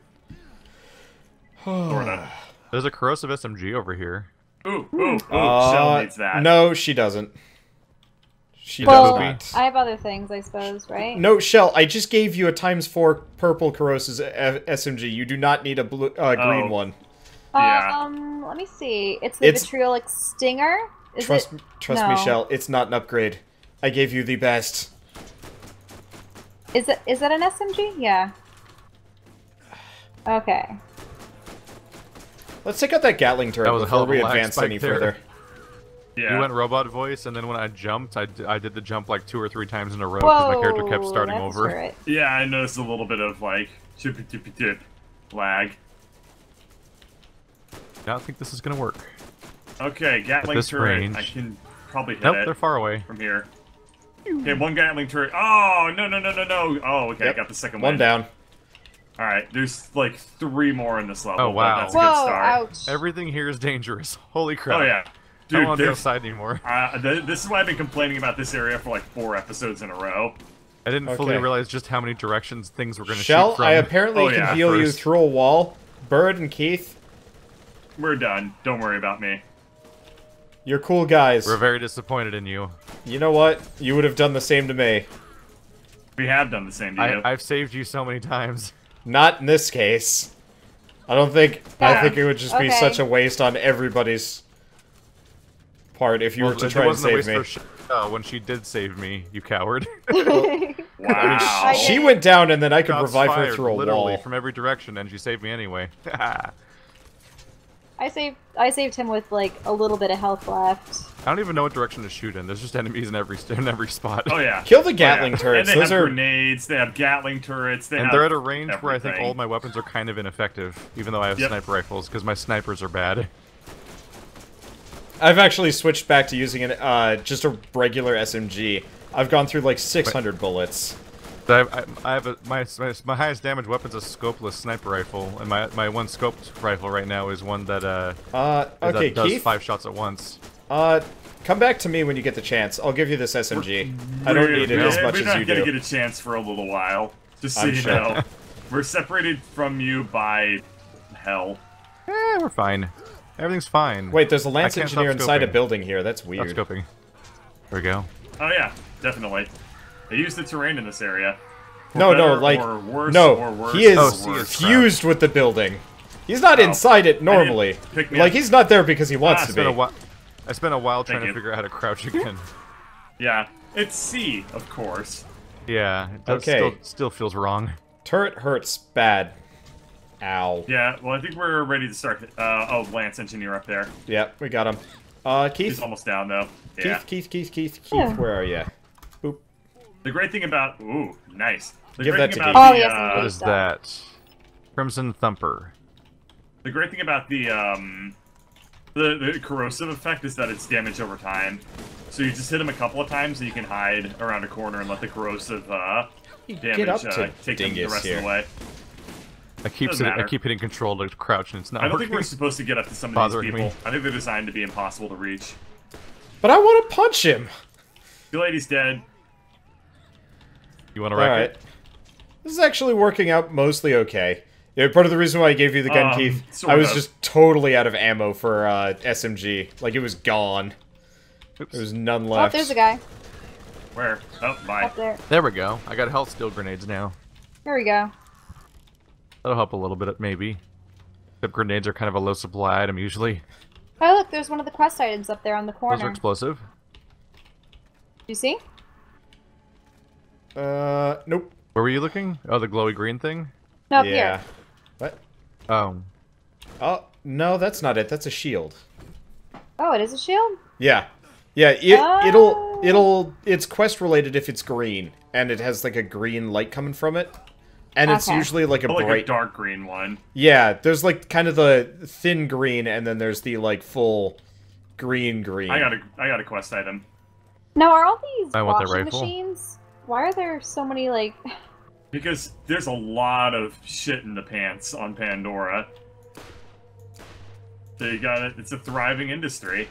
Speaker 3: Sorta.
Speaker 2: There's a corrosive S M G over here.
Speaker 3: Ooh, ooh, ooh.
Speaker 1: Uh,
Speaker 3: Shell needs that.
Speaker 1: No, she doesn't. She
Speaker 4: Well,
Speaker 1: does not.
Speaker 4: I have other things, I suppose, right?
Speaker 1: No, Shell, I just gave you a times four purple corrosive uh, S M G. You do not need a blue, uh, green
Speaker 3: Oh.
Speaker 1: one.
Speaker 3: Yeah.
Speaker 4: Um, let me see. It's the
Speaker 1: It's-
Speaker 4: vitriolic stinger. Is
Speaker 1: Trust,
Speaker 4: it?
Speaker 1: trust
Speaker 4: no.
Speaker 1: me, Shell. It's not an upgrade. I gave you the best.
Speaker 4: Is it? Is it an S M G? Yeah. Okay.
Speaker 1: Let's take out that Gatling turret
Speaker 2: That was a hell
Speaker 1: before
Speaker 2: of a
Speaker 1: we
Speaker 2: lag
Speaker 1: advance
Speaker 2: spike
Speaker 1: any
Speaker 2: there.
Speaker 1: further.
Speaker 3: Yeah.
Speaker 2: You went robot voice, and then when I jumped, I, d I did the jump like two or three times in a row because my character kept
Speaker 4: Whoa,
Speaker 2: starting
Speaker 4: that's
Speaker 2: over.
Speaker 4: right.
Speaker 3: Yeah, I noticed a little bit of like chippy chippy dip lag.
Speaker 2: I don't think this is gonna work.
Speaker 3: Okay, Gatling
Speaker 2: this
Speaker 3: turret.
Speaker 2: range-
Speaker 3: I can probably hit
Speaker 2: Nope,
Speaker 3: it
Speaker 2: they're far away.
Speaker 3: from here. Okay, one Gatling turret. Oh no no no no no! Oh, okay,
Speaker 1: Yep.
Speaker 3: I got the second
Speaker 1: One
Speaker 3: one.
Speaker 1: down.
Speaker 3: All right, there's like three more in this level.
Speaker 2: Oh,
Speaker 3: but
Speaker 2: wow.
Speaker 3: That's a good
Speaker 4: Whoa!
Speaker 3: start.
Speaker 4: Ouch.
Speaker 2: Everything here is dangerous. Holy crap.
Speaker 3: Oh yeah,
Speaker 2: I don't
Speaker 3: dude.
Speaker 2: want to be
Speaker 3: there's-
Speaker 2: outside anymore.
Speaker 3: Uh, th this is why I've been complaining about this area for like four episodes in a row.
Speaker 2: I didn't fully
Speaker 1: Okay.
Speaker 2: realize just how many directions things were going to shoot
Speaker 1: Shell,
Speaker 2: from.
Speaker 1: I apparently
Speaker 3: Oh,
Speaker 1: can
Speaker 3: yeah,
Speaker 1: heal you
Speaker 2: first.
Speaker 1: through a wall. Bird and Keith,
Speaker 3: We're done. Don't worry about me.
Speaker 1: you're cool guys.
Speaker 2: We're very disappointed in you.
Speaker 1: You know what? You would have done the same to me.
Speaker 3: We have done the same to you.
Speaker 2: I, I've saved you so many times.
Speaker 1: Not in this case. I don't think. I
Speaker 3: Yeah.
Speaker 1: think it would just be
Speaker 4: Okay.
Speaker 1: such a waste on everybody's part if you
Speaker 2: Well,
Speaker 1: were to
Speaker 2: it
Speaker 1: try and
Speaker 2: wasn't a
Speaker 1: save
Speaker 2: waste
Speaker 1: me.
Speaker 2: for sh Oh, when she did save me, you coward.
Speaker 3: Wow.
Speaker 4: I
Speaker 1: She
Speaker 4: did.
Speaker 1: went down, and then I could
Speaker 2: Shots
Speaker 1: revive her
Speaker 2: fired,
Speaker 1: through a
Speaker 2: literally
Speaker 1: wall.
Speaker 2: from every direction, and she saved me anyway.
Speaker 4: I saved I saved him with like a little bit of health left.
Speaker 2: I don't even know what direction to shoot in. There's just enemies in every in every spot.
Speaker 3: Oh yeah.
Speaker 1: Kill the
Speaker 3: Oh,
Speaker 1: Gatling
Speaker 3: yeah.
Speaker 1: turrets.
Speaker 3: And they
Speaker 1: Those
Speaker 3: have
Speaker 1: are
Speaker 3: grenades. They have Gatling turrets. They
Speaker 2: And
Speaker 3: have
Speaker 2: they're at a range where I think
Speaker 3: everything.
Speaker 2: all my weapons are kind of ineffective, even though I have
Speaker 3: Yep.
Speaker 2: sniper rifles, because my snipers are bad.
Speaker 1: I've actually switched back to using an uh, just a regular S M G. I've gone through like six hundred bullets.
Speaker 2: So I have, I, I have a, my, my my highest damage weapon's a scopeless sniper rifle, and my my one scoped rifle right now is one that uh
Speaker 1: Uh,
Speaker 2: that
Speaker 1: okay,
Speaker 2: does
Speaker 1: Keith.
Speaker 2: five shots at once.
Speaker 1: Uh, come back to me when you get the chance. I'll give you this S M G. I don't
Speaker 3: We're-
Speaker 1: need it
Speaker 3: we're-
Speaker 1: as much
Speaker 3: We're
Speaker 1: as
Speaker 3: not
Speaker 1: you
Speaker 3: gonna
Speaker 1: do.
Speaker 3: get a chance for a little while. Just so
Speaker 1: I'm
Speaker 3: you
Speaker 1: sure.
Speaker 3: know, we're separated from you by hell.
Speaker 2: Eh, we're fine. Everything's fine.
Speaker 1: Wait, there's a lance
Speaker 2: I can't
Speaker 1: engineer
Speaker 2: stop
Speaker 1: inside a
Speaker 2: scoping.
Speaker 1: building here. That's
Speaker 2: Stop
Speaker 1: weird.
Speaker 2: scoping. There we go.
Speaker 3: Oh yeah, definitely. They use the terrain in this area. For
Speaker 1: No, no,
Speaker 3: better
Speaker 1: like
Speaker 3: or worse
Speaker 1: no.
Speaker 3: or worse
Speaker 1: he is
Speaker 3: or
Speaker 2: Oh, see,
Speaker 3: worse.
Speaker 2: it's
Speaker 1: fused with the building. He's not
Speaker 3: Oh.
Speaker 1: inside it normally.
Speaker 3: pick me
Speaker 1: Like
Speaker 3: up.
Speaker 1: he's not there because he wants
Speaker 3: Ah,
Speaker 1: to
Speaker 2: It's been a
Speaker 1: be.
Speaker 2: while. I spent a while
Speaker 3: Thank
Speaker 2: trying
Speaker 3: you.
Speaker 2: to figure out how to crouch again.
Speaker 3: Yeah, it's C, of course.
Speaker 2: Yeah, it does
Speaker 1: Okay.
Speaker 2: still still feels wrong.
Speaker 1: Turret hurts bad. Ow.
Speaker 3: Yeah, well, I think we're ready to start. Uh, oh, Lance Engineer up there.
Speaker 1: Yep, we got him. Uh, Keith.
Speaker 3: He's almost down though. Yeah.
Speaker 1: Keith, Keith, Keith, Keith, Keith,
Speaker 4: Yeah.
Speaker 1: where are you? Boop.
Speaker 3: The great thing about ooh, nice. The
Speaker 1: Give
Speaker 3: great
Speaker 1: that
Speaker 3: thing
Speaker 1: to
Speaker 3: about
Speaker 4: Keith.
Speaker 3: the,
Speaker 4: Oh, yes,
Speaker 3: uh,
Speaker 2: What is that? Crimson Thumper.
Speaker 3: The great thing about the um, the, the corrosive effect is that it's damage over time. So you just hit him a couple of times, and you can hide around a corner and let the corrosive uh, damage
Speaker 1: Get up to
Speaker 3: uh, take them the
Speaker 1: dingus
Speaker 3: rest
Speaker 1: here.
Speaker 3: of the way.
Speaker 2: I keep
Speaker 3: Doesn't
Speaker 2: sitting, I
Speaker 3: matter.
Speaker 2: keep hitting control to crouch, and it's not
Speaker 3: I don't think
Speaker 2: working.
Speaker 3: we're supposed to get up to some of
Speaker 2: Bothering
Speaker 3: these people.
Speaker 2: me.
Speaker 3: I think they're designed to be impossible to reach.
Speaker 1: But I want to punch him.
Speaker 3: The lady's dead.
Speaker 2: You want to
Speaker 1: All
Speaker 2: wreck
Speaker 1: right.
Speaker 2: it?
Speaker 1: This is actually working out mostly okay. Yeah, part of the reason why I gave you the gun,
Speaker 3: Um,
Speaker 1: Keith,
Speaker 3: sort
Speaker 1: I was
Speaker 3: of.
Speaker 1: just totally out of ammo for uh, S M G. Like, it was gone.
Speaker 2: Oops.
Speaker 1: There was none
Speaker 4: Oh,
Speaker 1: left.
Speaker 4: there's a guy
Speaker 3: Where? Oh, bye.
Speaker 4: up there.
Speaker 2: There we go. I got health steal grenades now.
Speaker 4: Here we go.
Speaker 2: That'll help a little bit, maybe. Except grenades are kind of a low supply item usually.
Speaker 4: Oh, look, there's one of the quest items up there on the
Speaker 2: Those
Speaker 4: corner.
Speaker 2: are explosive.
Speaker 4: You see?
Speaker 1: Uh, nope.
Speaker 2: Where were you looking? Oh, the glowy green thing?
Speaker 4: No, up
Speaker 1: yeah.
Speaker 4: here.
Speaker 1: What?
Speaker 2: Oh.
Speaker 1: Oh, no, that's not it. That's a shield.
Speaker 4: Oh, it is a shield?
Speaker 1: Yeah. Yeah, it,
Speaker 4: Oh.
Speaker 1: it'll, it'll, it's quest related if it's green, and it has like a green light coming from it. And it's
Speaker 4: Okay.
Speaker 1: usually like a
Speaker 3: Oh, like
Speaker 1: bright,
Speaker 3: a dark green one.
Speaker 1: yeah, there's like kind of the thin green, and then there's the like full green green.
Speaker 3: I got a I got a quest item.
Speaker 4: Now, are all these
Speaker 2: I want that
Speaker 4: washing
Speaker 2: rifle.
Speaker 4: machines? Why are there so many, like...
Speaker 3: Because there's a lot of shit in the pants on Pandora. So you got it. It's a thriving industry.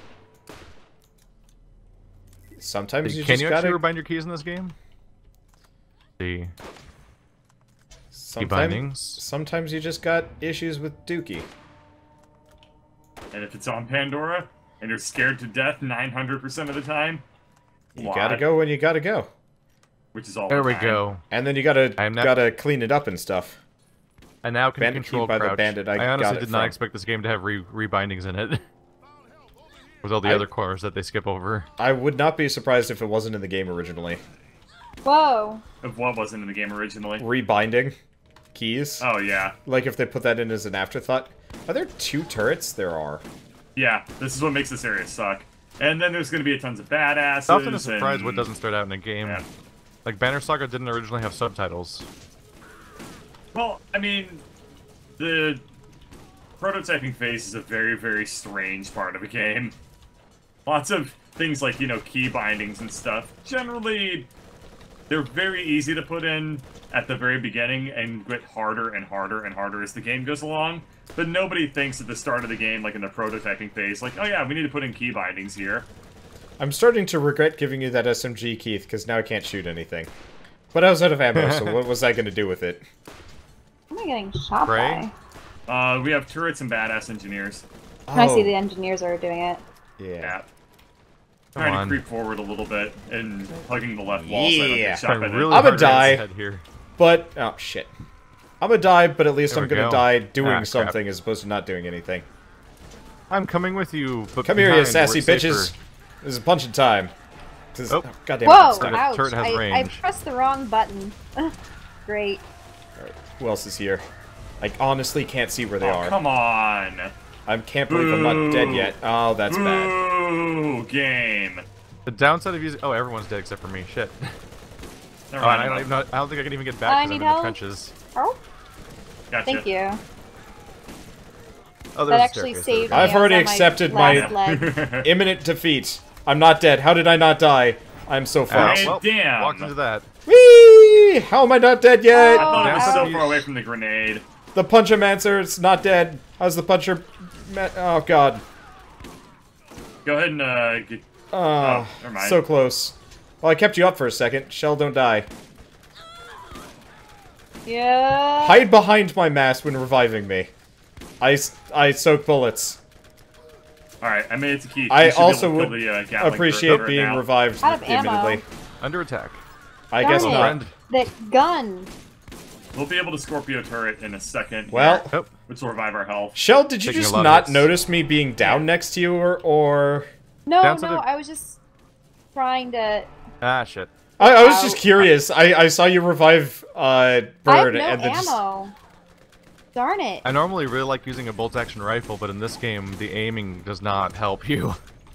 Speaker 1: Sometimes you
Speaker 2: Can
Speaker 1: just
Speaker 2: you
Speaker 1: gotta.
Speaker 2: actually rebind your keys in this game? See.
Speaker 1: Sometimes,
Speaker 2: bindings?
Speaker 1: sometimes you just got issues with Dookie.
Speaker 3: And if it's on Pandora, and you're scared to death nine hundred percent of the time,
Speaker 1: You
Speaker 3: why?
Speaker 1: gotta go when you gotta go,
Speaker 3: Which is all
Speaker 2: There
Speaker 3: the
Speaker 2: we
Speaker 3: time.
Speaker 2: go.
Speaker 1: and then you gotta
Speaker 2: I am not-
Speaker 1: gotta clean it up and stuff.
Speaker 2: I now can
Speaker 1: Bandit
Speaker 2: control
Speaker 1: key by the
Speaker 2: crouch.
Speaker 1: bandit I
Speaker 2: I honestly
Speaker 1: got it
Speaker 2: did not
Speaker 1: from.
Speaker 2: expect this game to have re rebindings in it. With all the
Speaker 1: I-
Speaker 2: other cores that they skip over.
Speaker 1: I would not be surprised if it wasn't in the game originally.
Speaker 4: Whoa.
Speaker 3: Of what wasn't in the game originally.
Speaker 1: Rebinding keys,
Speaker 3: Oh yeah,
Speaker 1: like if they put that in as an afterthought. Are there two turrets? There are.
Speaker 3: yeah. This is what makes this area suck. And then there's gonna be a tons of badasses.
Speaker 2: It's often a surprise
Speaker 3: and...
Speaker 2: what doesn't start out in a game.
Speaker 3: Yeah.
Speaker 2: Like Banner Saga didn't originally have subtitles.
Speaker 3: Well, I mean, the prototyping phase is a very, very strange part of a game. Lots of things like, you know, key bindings and stuff. Generally, they're very easy to put in at the very beginning and get harder and harder and harder as the game goes along. But nobody thinks at the start of the game, like in the prototyping phase, like, oh yeah, we need to put in key bindings here.
Speaker 1: I'm starting to regret giving you that S M G, Keith, because now I can't shoot anything. But I was out of ammo, so what was I gonna do with it?
Speaker 4: What am I getting shot
Speaker 2: Pray?
Speaker 4: by?
Speaker 3: Uh, we have turrets and badass engineers.
Speaker 4: I see
Speaker 1: Oh,
Speaker 4: the engineers are doing it.
Speaker 1: yeah.
Speaker 3: Yeah.
Speaker 2: Come
Speaker 3: Trying
Speaker 2: on.
Speaker 3: to creep forward a little bit and hugging the left wall so I don't
Speaker 1: Yeah.
Speaker 3: get shot
Speaker 2: Trying
Speaker 3: by the...
Speaker 2: really
Speaker 1: I'm a
Speaker 2: hard to hit
Speaker 1: die.
Speaker 2: his head here.
Speaker 1: But oh shit, I'm gonna die. But at least
Speaker 2: There
Speaker 1: I'm
Speaker 2: we
Speaker 1: gonna
Speaker 2: go.
Speaker 1: die doing
Speaker 2: Ah, crap.
Speaker 1: something as opposed to not doing anything.
Speaker 2: I'm coming with you, but
Speaker 1: Come here, you
Speaker 2: behind,
Speaker 1: sassy
Speaker 2: we're safer.
Speaker 1: bitches. This is punching time. 'Cause-
Speaker 2: Oh.
Speaker 1: oh, God damn it,
Speaker 4: Whoa!
Speaker 1: it's stuck.
Speaker 4: Ouch!
Speaker 2: turret has
Speaker 4: I, I
Speaker 2: range.
Speaker 4: pressed the wrong button. Great.
Speaker 1: Alright, who else is here? I honestly can't see where they
Speaker 3: Oh,
Speaker 1: are.
Speaker 3: come on.
Speaker 1: I can't believe I'm not dead yet. Oh, that's bad.
Speaker 3: Ooh, game.
Speaker 2: The downside of using... Oh, everyone's dead except for me. Shit.
Speaker 3: Never
Speaker 2: Oh,
Speaker 3: mind,
Speaker 2: and I don't
Speaker 3: I'm
Speaker 2: even know, I don't think I can even get
Speaker 4: I
Speaker 2: back because I'm
Speaker 4: need
Speaker 2: in the
Speaker 4: help.
Speaker 2: trenches.
Speaker 4: Oh,
Speaker 3: Gotcha.
Speaker 4: thank you.
Speaker 2: Oh, there's
Speaker 4: That
Speaker 2: a
Speaker 4: actually
Speaker 2: staircase
Speaker 4: saved me.
Speaker 2: over
Speaker 1: I've
Speaker 4: I was
Speaker 1: already
Speaker 4: on
Speaker 1: accepted
Speaker 4: last
Speaker 1: my-
Speaker 4: leg.
Speaker 1: Imminent defeat. I'm not dead. How did I not die? I'm so
Speaker 2: there. Ow,
Speaker 1: fucked.
Speaker 2: well,
Speaker 3: Damn.
Speaker 2: walked into that.
Speaker 1: Whee! How am I not dead yet?
Speaker 3: I thought it was
Speaker 2: Down
Speaker 3: so
Speaker 2: to
Speaker 3: far
Speaker 2: the-
Speaker 3: away from the grenade.
Speaker 1: The Punchamancer's not dead. How's the puncher? ma- Oh god.
Speaker 3: Go ahead and uh, get...
Speaker 1: Oh,
Speaker 3: Oh, never mind.
Speaker 1: so close. Well, I kept you up for a second. Shell, don't die.
Speaker 4: Yeah.
Speaker 1: Hide behind my mask when reviving me. I, s- I soak bullets.
Speaker 3: Alright, I made it to Keith.
Speaker 1: I
Speaker 3: You should be
Speaker 1: also
Speaker 3: able to kill
Speaker 1: would
Speaker 3: the, uh, Gatling
Speaker 1: Appreciate
Speaker 3: turret
Speaker 1: being
Speaker 3: now.
Speaker 1: revived
Speaker 4: Out of ammo.
Speaker 1: immediately.
Speaker 2: Under attack.
Speaker 1: I
Speaker 4: Darn
Speaker 1: guess
Speaker 4: it.
Speaker 1: not.
Speaker 2: Friend.
Speaker 4: That gun.
Speaker 3: We'll be able to Scorpio turret in a second.
Speaker 1: Well,
Speaker 3: here,
Speaker 2: Oh,
Speaker 3: which will revive our health.
Speaker 1: Shell, did you
Speaker 2: Taking a
Speaker 1: just
Speaker 2: lot of
Speaker 1: not
Speaker 2: hits.
Speaker 1: notice me being down next to you, or... or...
Speaker 4: No,
Speaker 2: Down to
Speaker 4: no,
Speaker 2: the-
Speaker 4: I was just trying to.
Speaker 2: ah, shit.
Speaker 1: I, I was just
Speaker 4: Ow.
Speaker 1: curious. I, I saw you revive uh,
Speaker 4: I have
Speaker 1: Bird,
Speaker 4: no
Speaker 1: and then just...
Speaker 4: ammo. Darn it.
Speaker 2: I normally really like using a bolt-action rifle, but in this game, the aiming does not help you.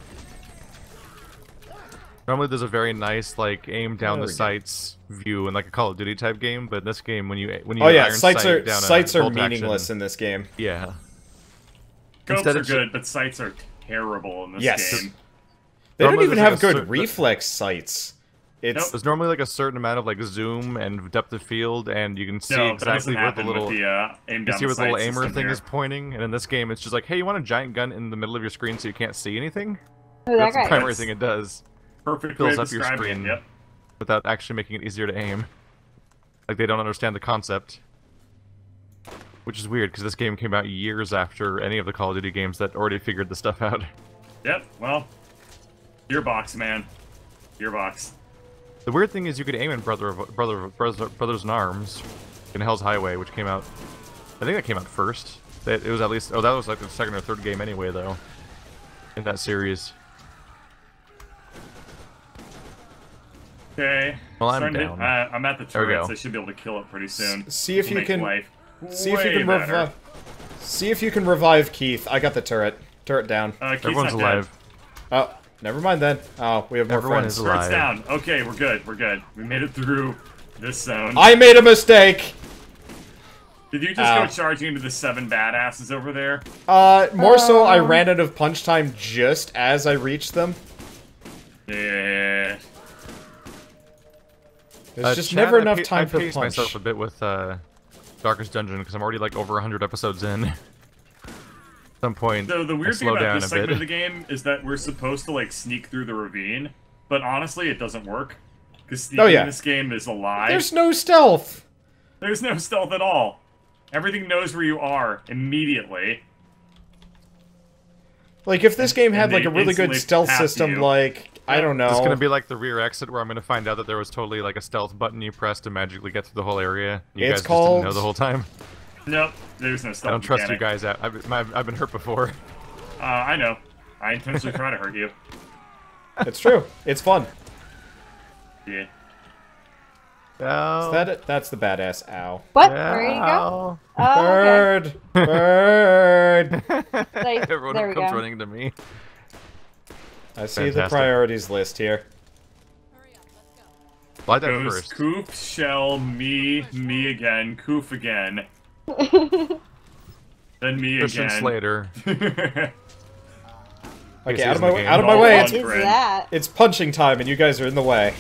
Speaker 2: Normally there's a very nice, like, aim down
Speaker 1: There
Speaker 2: the
Speaker 1: we go.
Speaker 2: sights view in, like, a Call of Duty type game, but in this game, when you when you
Speaker 1: Oh yeah,
Speaker 2: iron
Speaker 1: sights
Speaker 2: sight
Speaker 1: are
Speaker 2: down a
Speaker 1: sights are
Speaker 2: bolt action-
Speaker 1: meaningless in this game.
Speaker 2: Yeah.
Speaker 3: Scopes
Speaker 2: Instead
Speaker 3: are
Speaker 2: it's-
Speaker 3: good, but sights are terrible in this
Speaker 1: Yes.
Speaker 3: game.
Speaker 1: They don't
Speaker 2: Normally
Speaker 1: even
Speaker 2: there's, like,
Speaker 1: have
Speaker 2: a
Speaker 1: good
Speaker 2: certain-
Speaker 1: reflex sights. It's
Speaker 3: Nope.
Speaker 2: There's normally, like, a certain amount of, like, zoom and depth of field, and you can see
Speaker 3: No, that
Speaker 2: exactly
Speaker 3: doesn't
Speaker 2: where the
Speaker 3: happen
Speaker 2: little...
Speaker 3: with the uh, aim
Speaker 2: You
Speaker 3: down
Speaker 2: see
Speaker 3: the
Speaker 2: where the little
Speaker 3: sight
Speaker 2: aimer
Speaker 3: system
Speaker 2: thing
Speaker 3: here.
Speaker 2: is pointing, and in this game, it's just like, hey, you want a giant gun in the middle of your screen so you can't see anything?
Speaker 4: Oh, that
Speaker 2: That's the
Speaker 4: guy.
Speaker 2: primary
Speaker 3: That's-
Speaker 2: thing it does,
Speaker 3: Perfect way
Speaker 2: fills
Speaker 3: of
Speaker 2: up your
Speaker 3: describing
Speaker 2: screen.
Speaker 3: it, yep.
Speaker 2: without actually making it easier to aim. Like, they don't understand the concept. Which is weird, because this game came out years after any of the Call of Duty games that already figured the stuff out.
Speaker 3: Yep, well, Gearbox, man. Gearbox.
Speaker 2: The weird thing is you could aim in Brother of, Brother, Brother, Brothers in Arms in Hell's Highway, which came out... I think that came out first. It, it was at least... Oh, that was like the second or third game anyway, though. In that series.
Speaker 3: Okay.
Speaker 2: Well, I'm
Speaker 3: Starting to-
Speaker 2: down.
Speaker 3: uh, I'm at the
Speaker 2: There we
Speaker 3: turret,
Speaker 2: go.
Speaker 3: so I should be able to kill it pretty soon.
Speaker 1: see if
Speaker 3: Will
Speaker 1: you
Speaker 3: make
Speaker 1: can
Speaker 3: life
Speaker 1: see if you
Speaker 3: way
Speaker 1: can
Speaker 3: better.
Speaker 1: revive. See if you can revive Keith. I got the turret. Turret down.
Speaker 3: Uh, Keith's
Speaker 2: Everyone's
Speaker 3: not dead.
Speaker 2: alive.
Speaker 1: Oh, never mind then. Oh, we have more
Speaker 2: Everyone
Speaker 1: friends.
Speaker 2: is
Speaker 3: Turret's
Speaker 2: alive.
Speaker 3: down. Okay, we're good. We're good. We made it through this zone.
Speaker 1: I made a mistake.
Speaker 3: Did you just
Speaker 1: Ow.
Speaker 3: go charging into the seven badasses over there?
Speaker 1: Uh, more so, I
Speaker 4: Um.
Speaker 1: ran out of punch time just as I reached them.
Speaker 3: Yeah.
Speaker 1: There's
Speaker 2: Uh,
Speaker 1: just
Speaker 2: Chad,
Speaker 1: never
Speaker 2: I
Speaker 1: enough
Speaker 2: pa-
Speaker 1: time
Speaker 2: I
Speaker 1: for
Speaker 2: paced
Speaker 1: punch.
Speaker 2: myself a bit with uh, Darkest Dungeon because I'm already like over one hundred episodes in. At some point,
Speaker 3: So the
Speaker 2: I
Speaker 3: weird thing
Speaker 2: slow
Speaker 3: about
Speaker 2: down
Speaker 3: this
Speaker 2: a
Speaker 3: segment
Speaker 2: bit.
Speaker 3: of the game is that we're supposed to like sneak through the ravine, but honestly, it doesn't work. Because sneaking
Speaker 1: Oh, yeah.
Speaker 3: in this game is a lie.
Speaker 1: There's no stealth.
Speaker 3: There's no stealth at all. Everything knows where you are immediately.
Speaker 1: Like, if this game had
Speaker 3: and
Speaker 1: like
Speaker 3: they
Speaker 1: a really good
Speaker 3: instantly
Speaker 1: stealth
Speaker 3: pass
Speaker 1: system,
Speaker 3: you.
Speaker 1: like I don't know.
Speaker 2: It's gonna be like the rear exit where I'm gonna find out that there was totally like a stealth button you press to magically get through the whole area. You
Speaker 1: It's
Speaker 2: guys
Speaker 1: called-
Speaker 2: just didn't know the whole time.
Speaker 3: Nope, there's no stealth
Speaker 2: I don't trust you
Speaker 3: mechanic.
Speaker 2: guys out. I've, I've, I've been hurt before.
Speaker 3: Uh, I know. I intentionally try to hurt you.
Speaker 1: It's true. It's fun.
Speaker 3: Yeah.
Speaker 2: Oh,
Speaker 1: Is that it? That's the badass. Ow.
Speaker 4: What? Where you go? Oh,
Speaker 1: Bird. Bird.
Speaker 4: okay. Like,
Speaker 2: Everyone
Speaker 4: there we
Speaker 2: comes
Speaker 4: go.
Speaker 2: running to me.
Speaker 1: I see the
Speaker 2: Fantastic.
Speaker 1: priorities list here.
Speaker 2: Well, I died
Speaker 3: Goes
Speaker 2: first.
Speaker 3: Coop, Shell, me, me again, Coof again. Then me
Speaker 2: Christian
Speaker 3: again.
Speaker 2: Slater.
Speaker 1: Okay,
Speaker 2: He's
Speaker 1: out of
Speaker 2: in
Speaker 1: my
Speaker 2: the
Speaker 1: way.
Speaker 2: game.
Speaker 1: Out of my
Speaker 3: All
Speaker 1: way.
Speaker 3: one
Speaker 1: It's,
Speaker 4: What is
Speaker 3: friend.
Speaker 4: that?
Speaker 1: it's punching time, and you guys are in the way.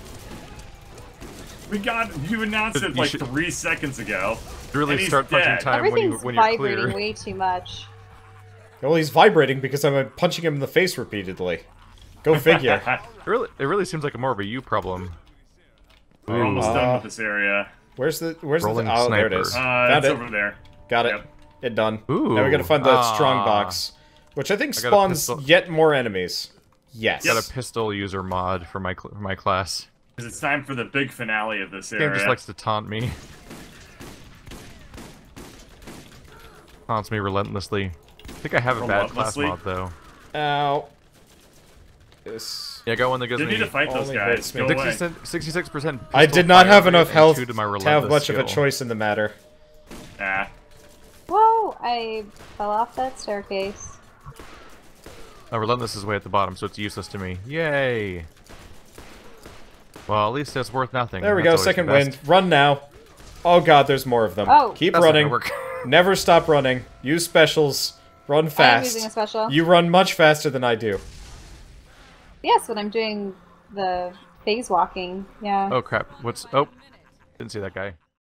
Speaker 3: We got you announced it
Speaker 2: You
Speaker 3: like
Speaker 2: should-
Speaker 3: three seconds ago.
Speaker 2: Really
Speaker 3: And he's
Speaker 2: start punching
Speaker 3: dead.
Speaker 2: time when you
Speaker 4: Everything's
Speaker 2: when you're
Speaker 4: vibrating
Speaker 2: clear.
Speaker 4: way too much.
Speaker 1: Well, he's vibrating because I'm uh, punching him in the face repeatedly. Go figure.
Speaker 2: It really, it really seems like a more of a you problem.
Speaker 3: We're almost
Speaker 1: Uh,
Speaker 3: done with this area.
Speaker 1: Where's the? Where's
Speaker 2: Rolling
Speaker 1: the? Oh, there it
Speaker 2: sniper.
Speaker 1: is.
Speaker 3: Uh,
Speaker 1: Found
Speaker 3: it's
Speaker 1: it.
Speaker 3: over there.
Speaker 1: Got it.
Speaker 3: Yep.
Speaker 1: It done.
Speaker 2: Ooh.
Speaker 1: Now we gotta find the
Speaker 2: Ah.
Speaker 1: strong box, which I think
Speaker 2: I got a
Speaker 1: spawns
Speaker 2: pistol.
Speaker 1: yet more enemies. Yes.
Speaker 2: Got a pistol user mod for my cl for my class.
Speaker 3: Because it's time for the big finale of this
Speaker 2: Game
Speaker 3: area.
Speaker 2: just likes to taunt me. Taunts me relentlessly. I think I have a bad class
Speaker 3: Relentlessly?
Speaker 2: mod though.
Speaker 1: Ow. This.
Speaker 2: Yeah, go one that gives
Speaker 3: You
Speaker 2: me
Speaker 3: need to fight those
Speaker 1: only
Speaker 3: guys.
Speaker 1: hurts me.
Speaker 3: Go away.
Speaker 2: sixty-six percent.
Speaker 1: I did not have enough health
Speaker 2: to,
Speaker 1: to
Speaker 2: my
Speaker 1: have much
Speaker 2: skill.
Speaker 1: of a choice in the matter.
Speaker 3: Ah.
Speaker 4: Whoa! I fell off that staircase.
Speaker 2: Oh, relentless is way at the bottom, so it's useless to me. Yay! Well, at least it's worth nothing.
Speaker 1: There we
Speaker 2: That's
Speaker 1: go,
Speaker 2: always
Speaker 1: second
Speaker 2: the best.
Speaker 1: wind. Run now. Oh god, there's more of them.
Speaker 4: Oh.
Speaker 1: Keep
Speaker 2: That's not
Speaker 1: running.
Speaker 2: gonna work.
Speaker 1: Never stop running. Use specials. Run
Speaker 4: I'm
Speaker 1: fast.
Speaker 4: using a special.
Speaker 1: You run much faster than I do.
Speaker 4: Yes, when I'm doing the phase walking. Yeah.
Speaker 2: Oh crap! What's? Oh, didn't see that guy.